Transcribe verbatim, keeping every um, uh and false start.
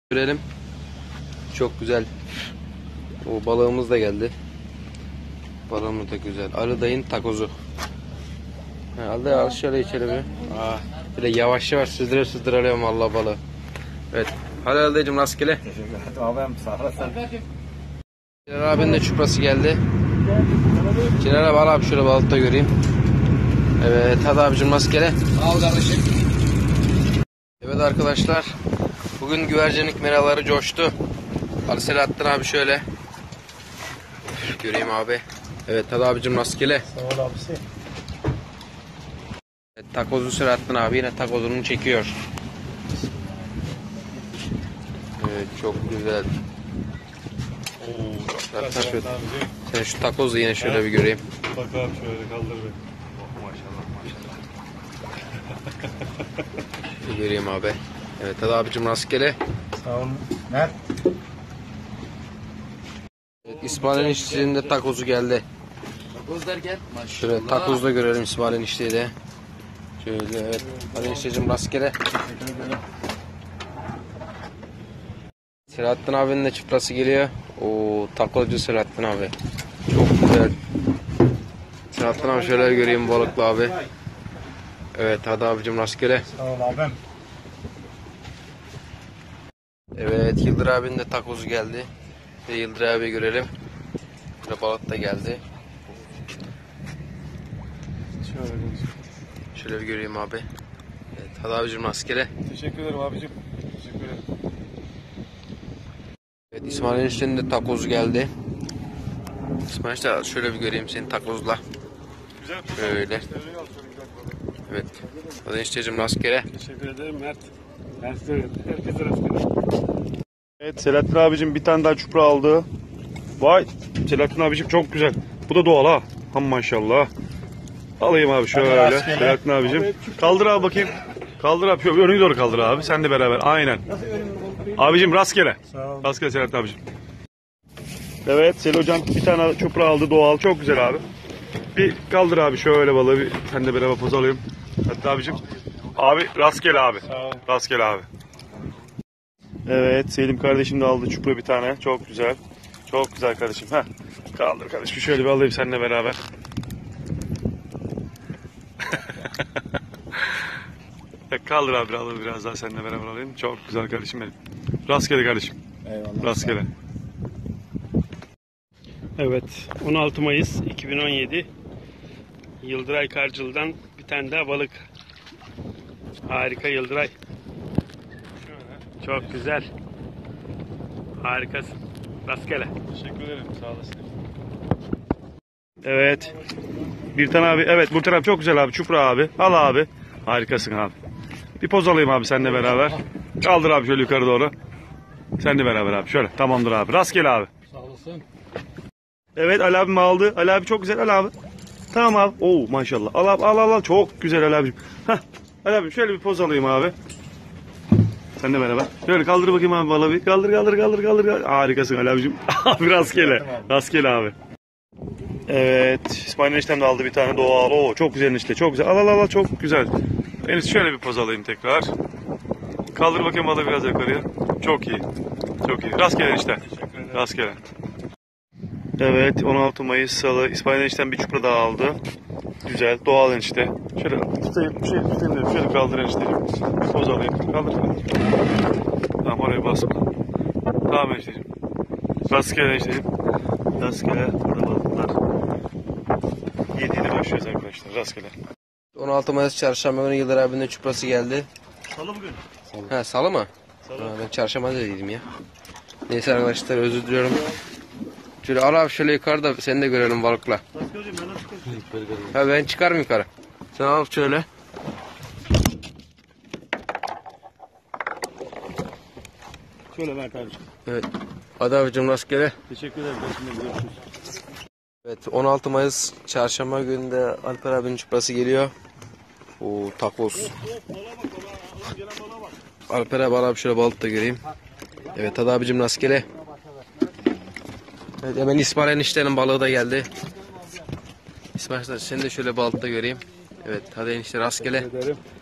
Görelim. Çok güzel. O balığımız da geldi. Balığımız da güzel. Arıdayın takozu. Herhalde al şöyle içelim bir. Aa, böyle yavaş yavaş süzdüre süzdüre alıyorum vallahi balığı. Evet. Hadi Arıdayıcım rastgele. Teşekkür ederim. Sağ olasın. Celal abinin de çuprası geldi. Celal abi al abi şöyle balıkta göreyim. Evet hadi abicim rastgele. Al kardeşim. Evet arkadaşlar. Bugün güvercinlik meraları coştu. Ali Selahattin abi şöyle. Göreyim abi. Evet hadi abicim rastgele. Sağ ol abisi. Evet, takozu Selahattin abi yine takozunu çekiyor. Evet çok güzel. Zaten şöyle, sen şu takozu yine şöyle bir göreyim. Bak abi şöyle kaldır bir. Oh, maşallah maşallah. Bir göreyim abi. Evet hadi abicim rastgele. Sağ olun. Mert. Evet, İsmail'in işçiliğinin de takozu geldi. Takoz derken maşallah. Şöyle takozda görelim İsmail'in işçiliği de. Şöyle evet. Hadi işçicim rastgele. Selahattin abinin de çıprası geliyor. Oo takozcu Selahattin abi. Çok güzel. Selahattin abi şöyle göreyim balıklı abi. Evet hadi abicim rastgele. Sağ ol abim. Evet Yıldır abinin de takozu geldi. Ve Yıldır abi görelim. Burada balık da geldi. Şöyle. Şöyle bir göreyim abi. Evet hadi abicim rastgele. Teşekkür ederim abicim. Teşekkür ederim. Evet İsmail eniştenin de takozu geldi. İsmail enişte şöyle bir göreyim seni takozla. Güzel. Şöyle. Evet. Hadi enişteciğim rastgele. Teşekkür ederim Mert. Ben size herkese rastgele. Evet Selahattin abicim bir tane daha çupra aldı. Vay Selahattin abicim çok güzel. Bu da doğal ha. Ham maşallah. Alayım abi şöyle. Selahattin abicim. Kaldır abi bakayım. Kaldır abi. Şöyle önüne doğru kaldır abi. Sen de beraber. Aynen. Abicim rastgele. Rastgele Selahattin abicim. Evet Sel hocam bir tane çupra aldı doğal. Çok güzel abi. Bir kaldır abi şöyle balığı. Bir, sen de beraber poz alayım. Hatta abicim. Abi rastgele abi. Rastgele abi. Evet Selim kardeşim de aldı çupra bir tane. Çok güzel. Çok güzel kardeşim. Heh. Kaldır kardeşim. Şöyle bir alayım seninle beraber. Kaldır abi alalım biraz daha seninle beraber alayım. Çok güzel kardeşim benim. Rastgele kardeşim. Eyvallah. Rastgele. Evet, on altı Mayıs iki bin on yedi Yıldıray Karcılı'dan bir tane daha balık. Harika Yıldıray. Çok güzel. Harikasın. Rastgele. Teşekkür ederim. Sağ olasın. Evet. Bir tane abi. Evet bu taraf çok güzel abi. Çupra abi. Al abi. Harikasın abi. Bir poz alayım abi seninle beraber. Kaldır abi şöyle yukarı doğru. Seninle beraber abi. Şöyle. Tamamdır abi. Rastgele abi. Sağ olasın. Evet Ali abim aldı. Ali abi çok güzel Ali abi. Tamam abi. Oo maşallah. Al abi al al al. Çok güzel Ali abim. Hah. Ali abim şöyle bir poz alayım abi. Sen de beraber. Şöyle kaldır bakayım abi balığı bir. Kaldır kaldır kaldır kaldır. kaldır. Harikasın Ali abicim. Abi rastgele. Rastgele abi. Evet. İsmail eniştem de aldı bir tane doğal. Oo çok güzel enişte. Çok güzel. Al al al çok güzel. Enişte şöyle bir poz alayım tekrar. Kaldır bakayım balığı biraz yukarıya. Çok iyi. Çok iyi. Rastgele enişte. Rastgele. Evet on altı Mayıs Salı İsmail enişten bir çupra daha aldı. Güzel doğal enişte. Şöyle tutayım, şey, tutayım dedim. Şöyle kaldır enişteciğim. Poz alayım. Kaldır. Tamam oraya basma. Tamam enişteciğim. Rastgele enişteciğim. Rastgele. Burada balıklar. yediyle başlıyoruz arkadaşlar. Rastgele. on altı Mayıs çarşamba günü Yıldır abinin de çuprası geldi. Salı bugün. He salı mı? Salı. Ha, ben çarşamba dedim ya. Neyse arkadaşlar özür diliyorum. Şöyle al abi şöyle yukarıda seni de görelim balıkla. Rastgele hocam ben nasıl koşayım? Ha ben çıkarım yukarı. Sen al şöyle. Şöyle Mert abiciğim. Evet. Hadi abicim rastgele. Teşekkür ederim. Görüşürüz. Evet on altı Mayıs çarşamba gününde Alper abinin çuprası geliyor. Oo takoz. Alper abi al abi şöyle balık da göreyim. Evet hadi abicim rastgele. Evet hemen İsmail eniştenin balığı da geldi. İsmail enişte seni de şöyle balık da göreyim. Evet hadi enişte rastgele. Teşekkür ederim.